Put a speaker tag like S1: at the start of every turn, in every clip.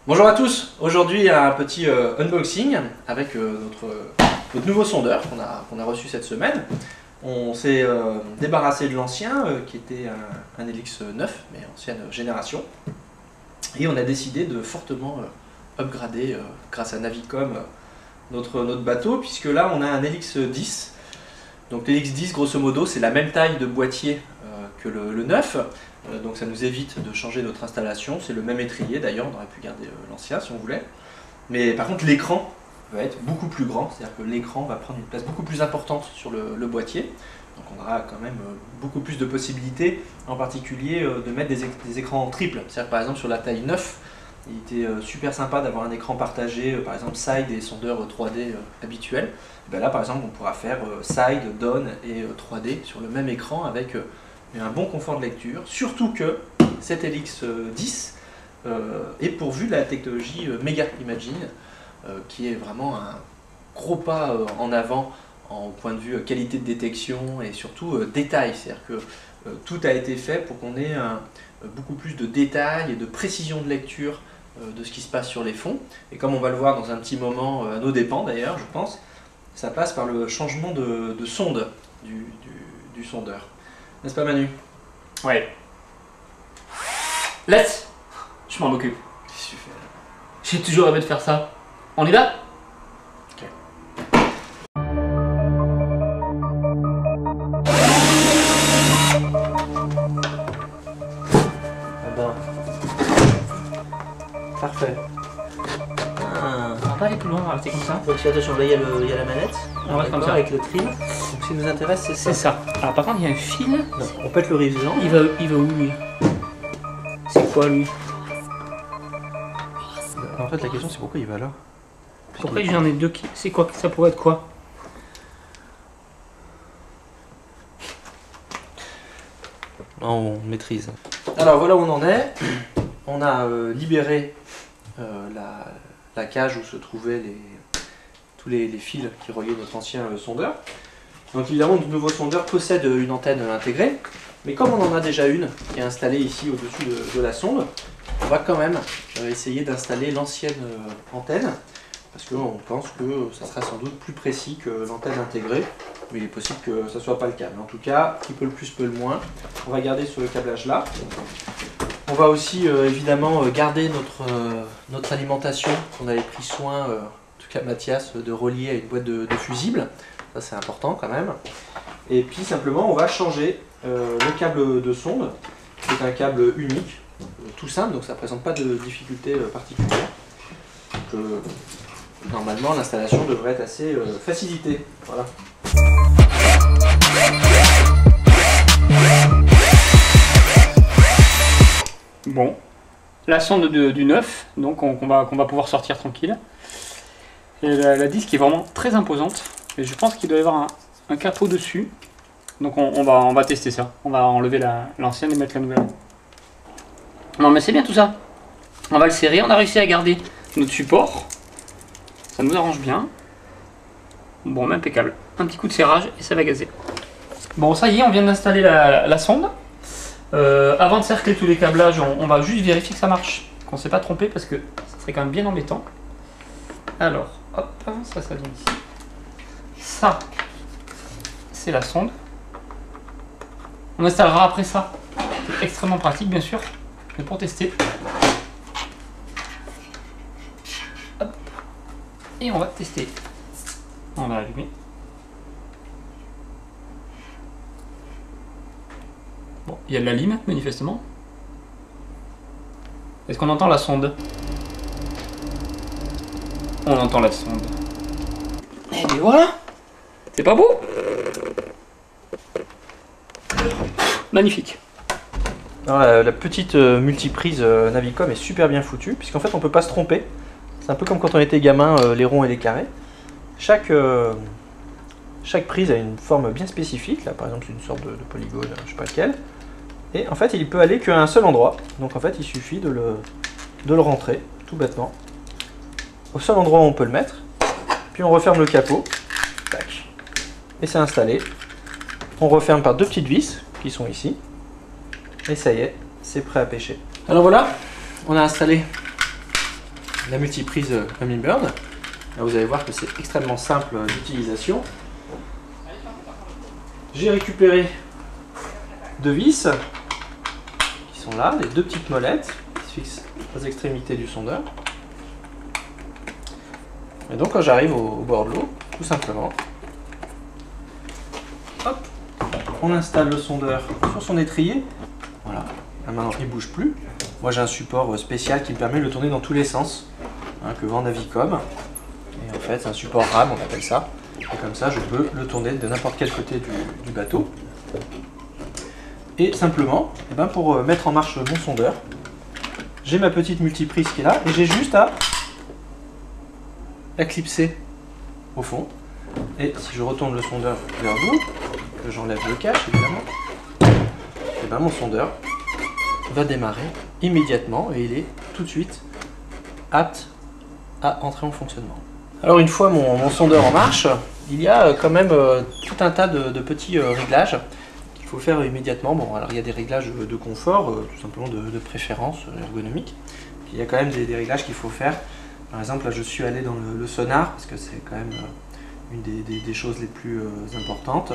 S1: Bonjour à tous, aujourd'hui un petit unboxing avec notre nouveau sondeur qu'on a reçu cette semaine. On s'est débarrassé de l'ancien qui était un Helix 9, mais ancienne génération. Et on a décidé de fortement upgrader grâce à Navicom notre bateau, puisque là on a un Helix 10. Donc l'Helix 10 grosso modo c'est la même taille de boîtier que le 9. Donc ça nous évite de changer notre installation, c'est le même étrier d'ailleurs, on aurait pu garder l'ancien si on voulait. Mais par contre l'écran va être beaucoup plus grand, c'est-à-dire que l'écran va prendre une place beaucoup plus importante sur le boîtier. Donc on aura quand même beaucoup plus de possibilités, en particulier de mettre des écrans triples. C'est-à-dire par exemple sur la taille 9, il était super sympa d'avoir un écran partagé, par exemple side et sondeur 3D habituel. Et bien là par exemple on pourra faire side, down et 3D sur le même écran avec un bon confort de lecture, surtout que cet Helix 10 est pourvu de la technologie Mega Imaging, qui est vraiment un gros pas en avant en point de vue qualité de détection et surtout détail. C'est-à-dire que tout a été fait pour qu'on ait beaucoup plus de détails et de précision de lecture de ce qui se passe sur les fonds. Et comme on va le voir dans un petit moment, à nos dépens d'ailleurs, je pense, ça passe par le changement de sonde du sondeur. N'est-ce pas Manu?
S2: Ouais. Laisse. Je m'en occupe.
S1: Qu'est-ce que tu fais là?
S2: J'ai toujours rêvé de faire ça. On y va?
S1: Ok. Ah ben. Parfait.
S2: On va pas aller plus loin, on va rester comme ça.
S1: Donc attention, là il y a la manette.
S2: On reste comme ça.
S1: Avec le trim. Donc ce qui nous intéresse c'est ça.
S2: C'est ça. Alors par contre il y a un fil.
S1: Non, on pète le révisant.
S2: Il va où lui? C'est quoi lui?
S1: En fait la question c'est pourquoi il va là.
S2: Pourquoi j'en ai deux qui... C'est quoi? Ça pourrait être quoi?
S1: On maîtrise. Alors voilà où on en est. On a libéré la cage où se trouvaient tous les fils qui reliaient notre ancien sondeur. Donc évidemment notre nouveau sondeur possède une antenne intégrée, mais comme on en a déjà une qui est installée ici au-dessus de la sonde, on va quand même essayer d'installer l'ancienne antenne, parce qu'on pense que ça sera sans doute plus précis que l'antenne intégrée, mais il est possible que ça ne soit pas le cas. Mais en tout cas, qui peut le plus peut le moins. On va garder ce câblage là. On va aussi évidemment garder notre alimentation qu'on avait pris soin, en tout cas Mathias, de relier à une boîte de fusibles. Ça c'est important quand même. Et puis simplement on va changer le câble de sonde, qui est un câble unique, tout simple, donc ça ne présente pas de difficulté particulière. Donc, normalement l'installation devrait être assez facilitée. Voilà.
S2: Bon. La sonde du 9, donc qu'on va pouvoir sortir tranquille. Et la disque est vraiment très imposante. Et je pense qu'il doit y avoir un capot dessus. Donc on va tester ça. On va enlever l'ancienne et mettre la nouvelle. Non mais c'est bien tout ça. On va le serrer. On a réussi à garder notre support. Ça nous arrange bien. Bon, impeccable. Un petit coup de serrage et ça va gazer. Bon, ça y est, on vient d'installer la sonde. Avant de cercler tous les câblages, on va juste vérifier que ça marche. Qu'on ne s'est pas trompé parce que ça serait quand même bien embêtant. Alors, hop, ça vient ici. Ça, c'est la sonde. On installera après ça. C'est extrêmement pratique, bien sûr. Mais pour tester. Hop. Et on va tester. On va allumer. Bon, il y a de la lime, manifestement. Est-ce qu'on entend la sonde? On entend la sonde. Et bien voilà! C'est pas beau? Magnifique.
S1: Alors, la petite multiprise Navicom est super bien foutue, puisqu'en fait on peut pas se tromper. C'est un peu comme quand on était gamin, les ronds et les carrés. Chaque prise a une forme bien spécifique. Là par exemple c'est une sorte de polygone, je sais pas lequel. Et en fait il peut aller qu'à un seul endroit. Donc en fait il suffit de le rentrer, tout bêtement, au seul endroit où on peut le mettre. Puis on referme le capot. Tac. Et c'est installé. On referme par deux petites vis qui sont ici. Et ça y est, c'est prêt à pêcher. Alors voilà, on a installé la multiprise Hummingbird. Là, vous allez voir que c'est extrêmement simple d'utilisation. J'ai récupéré 2 vis qui sont là, les 2 petites molettes qui se fixent aux extrémités du sondeur. Et donc quand j'arrive au bord de l'eau, tout simplement, hop, on installe le sondeur sur son étrier. Voilà, là maintenant il ne bouge plus. Moi j'ai un support spécial qui me permet de le tourner dans tous les sens, hein, que vend Navicom. Et en fait c'est un support RAM, on appelle ça. Et comme ça je peux le tourner de n'importe quel côté du bateau. Et simplement, eh ben, pour mettre en marche mon sondeur, j'ai ma petite multiprise qui est là et j'ai juste à la clipser au fond. Et si je retourne le sondeur vers vous, que j'enlève le cache évidemment, et ben mon sondeur va démarrer immédiatement et il est tout de suite apte à entrer en fonctionnement. Alors une fois mon sondeur en marche, il y a quand même tout un tas de petits réglages qu'il faut faire immédiatement. Bon, alors il y a des réglages de confort, tout simplement de préférence ergonomique. Puis il y a quand même des réglages qu'il faut faire. Par exemple, là je suis allé dans le sonar, parce que c'est quand même une des choses les plus importantes.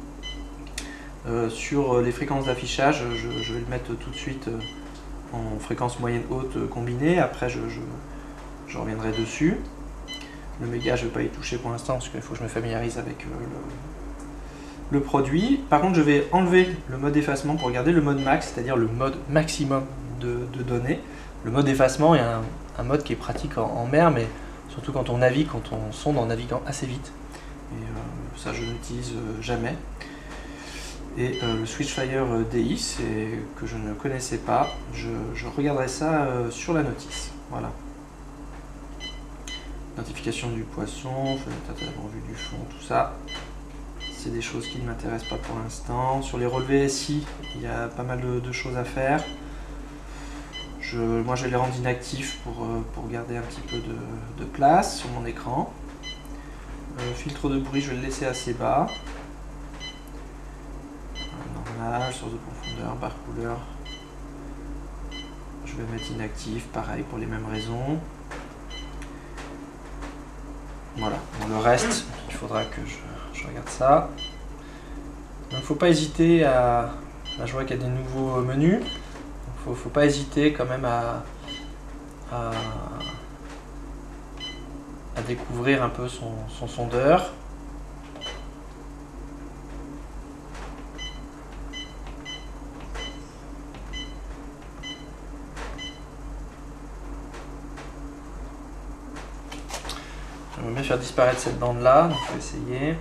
S1: Sur les fréquences d'affichage, je vais le mettre tout de suite en fréquence moyenne haute combinée. Après je reviendrai dessus. Le méga, je ne vais pas y toucher pour l'instant parce qu'il faut que je me familiarise avec le produit. Par contre, je vais enlever le mode effacement pour regarder le mode max, c'est-à-dire le mode maximum de données. Le mode effacement est un mode qui est pratique en mer, mais surtout quand on navigue, quand on sonde en naviguant assez vite. Et ça, je n'utilise jamais. Et le Switchfire DI, que je ne connaissais pas, je regarderai ça sur la notice. Voilà. Notification du poisson, fenêtre en vue du fond, tout ça. C'est des choses qui ne m'intéressent pas pour l'instant. Sur les relevés SI, il y a pas mal de choses à faire. Moi, je vais les rendre inactifs pour garder un petit peu de place sur mon écran. Filtre de bruit, je vais le laisser assez bas. Normal, source de profondeur, barre couleur. Je vais mettre inactif, pareil pour les mêmes raisons. Voilà, bon, le reste, il faudra que je regarde ça. Il ne faut pas hésiter à... Là, je vois qu'il y a des nouveaux menus. Il ne faut pas hésiter quand même à découvrir un peu son sondeur. J'aimerais bien faire disparaître cette bande là, donc je vais essayer.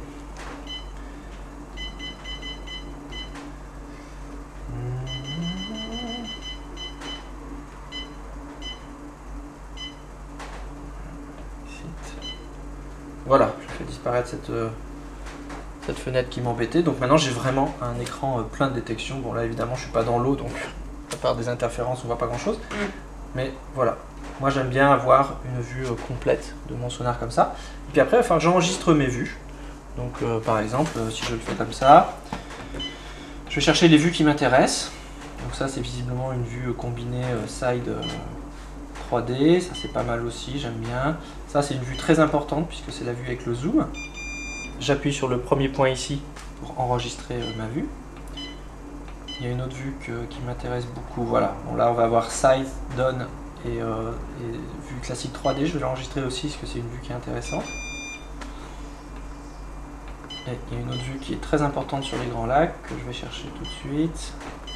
S1: Voilà, je fais disparaître cette fenêtre qui m'embêtait. Donc maintenant j'ai vraiment un écran plein de détection. Bon là évidemment je suis pas dans l'eau, donc à part des interférences on voit pas grand chose. Mais voilà, moi j'aime bien avoir une vue complète de mon sonar comme ça. Et puis après il va falloir que j'enregistre mes vues. Donc par exemple si je le fais comme ça, je vais chercher les vues qui m'intéressent. Donc ça c'est visiblement une vue combinée side 3D, ça c'est pas mal aussi, j'aime bien. Ça c'est une vue très importante puisque c'est la vue avec le zoom. J'appuie sur le premier point ici pour enregistrer ma vue. Il y a une autre vue qui m'intéresse beaucoup, voilà. Bon là on va avoir side, down et vue classique 3D, je vais l'enregistrer aussi parce que c'est une vue qui est intéressante. Et il y a une autre vue qui est très importante sur les grands lacs que je vais chercher tout de suite.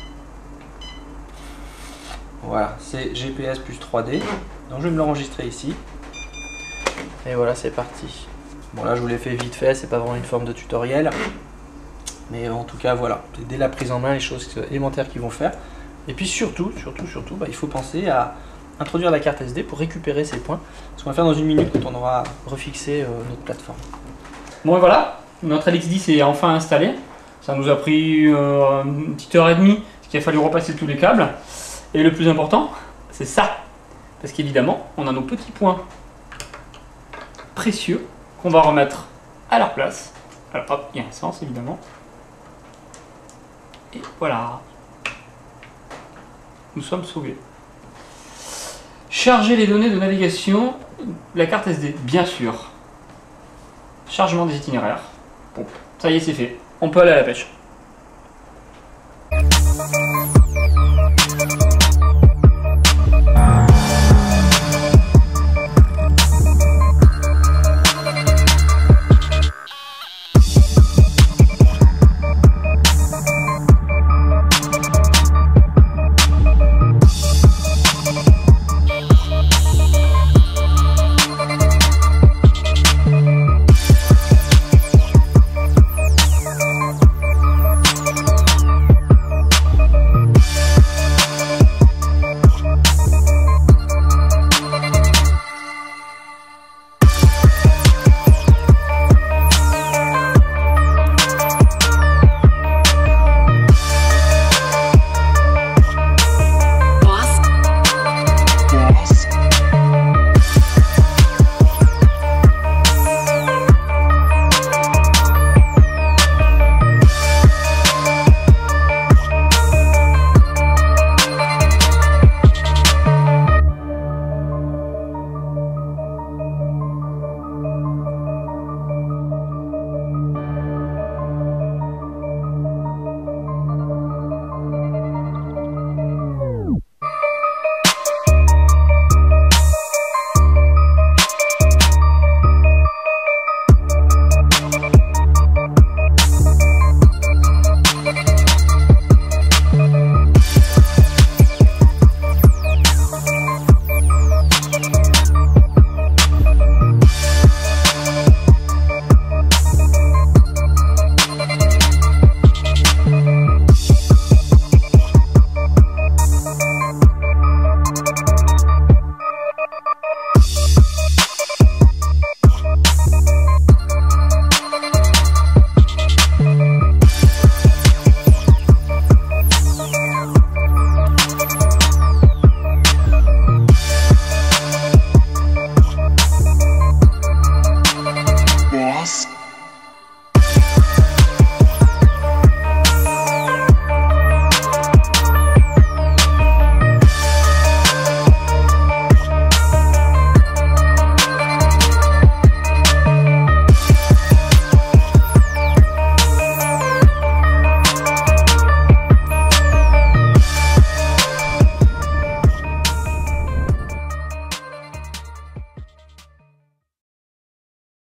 S1: Voilà, c'est GPS plus 3D. Donc je vais me l'enregistrer ici. Et voilà, c'est parti. Bon là je vous l'ai fait vite fait, c'est pas vraiment une forme de tutoriel. Mais en tout cas voilà, c'est dès la prise en main les choses élémentaires qu'ils vont faire. Et puis surtout, bah, il faut penser à introduire la carte SD pour récupérer ces points. Ce qu'on va faire dans une minute quand on aura refixé notre plateforme.
S2: Bon et voilà, notre LX10 est enfin installé. Ça nous a pris une petite heure et demie, parce qu'il a fallu repasser tous les câbles. Et le plus important, c'est ça. Parce qu'évidemment, on a nos petits points précieux qu'on va remettre à leur place. Alors hop, il y a un sens évidemment. Et voilà. Nous sommes sauvés. Charger les données de navigation de la carte SD, bien sûr. Chargement des itinéraires. Bon, ça y est, c'est fait. On peut aller à la pêche.